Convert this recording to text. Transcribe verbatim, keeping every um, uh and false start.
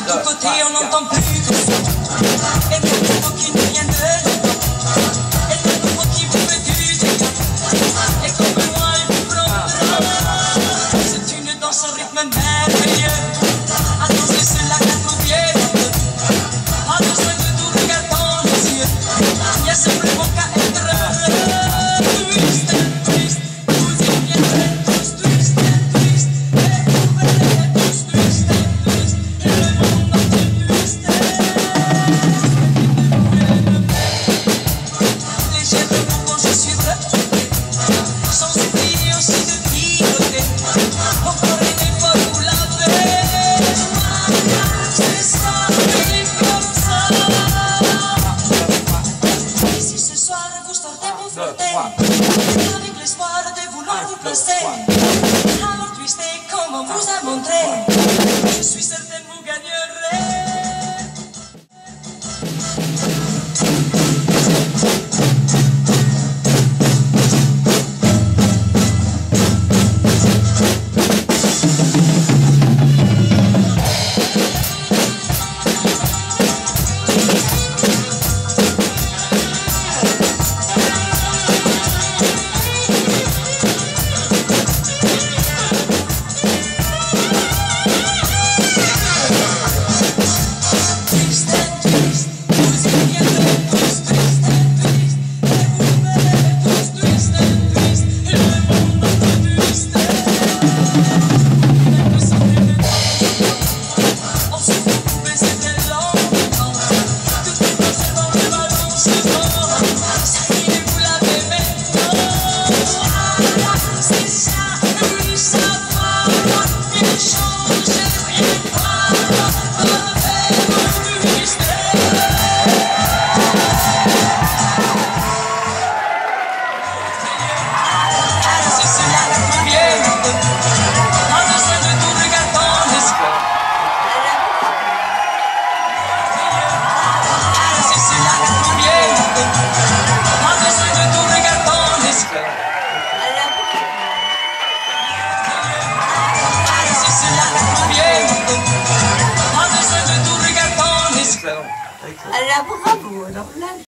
tous côtés, on n'entend plus que ça. Et le nouveau qui ne vient de là-bas. Et le nouveau qui vous fait du dégât. Et comme moi, il vous prendra. C'est une danse au rythme merveilleux. Attendez cela qu'à trouver. Pas besoin de tout regarder dans les yeux. Il y a simplement qu'à être heureux. Twist and twist, vous y viendrez tous. Twist and twist, et vous verrez tous. Twist and twist, et le monde entier twisté. Léger de mouvement, je suis remonté. Sans oublier aussi de piloter. Encore une fois, vous l'avez. C'est ça, oui, comme ça. Et si ce soir vous sortez, vous flottez, avec l'espoir de vouloir vous placer, alors twistez comme on vous a montré. Je suis certaine vous gagnerez. Twist and twist, vous y viendrez tous. Twist and twist, et vous verrez tous. Twist and twist, et le monde entier twisté. Vous sortez de on se fout pour baiser des longtemps. Tout est passé dans le balancement. Ça y est, vous l'avez maintenant. C'est ça, oui, ça va. Il change, rien pas. Avec vous twisté. Alors c'est cela la première. Pas besoin de tout regarder dans les yeux. Alors c'est cela la première. Pas besoin de tout regarder dans les yeux. Alors c'est cela la première. Pas besoin de tout regarder dans les yeux. Alors bravo, alors là.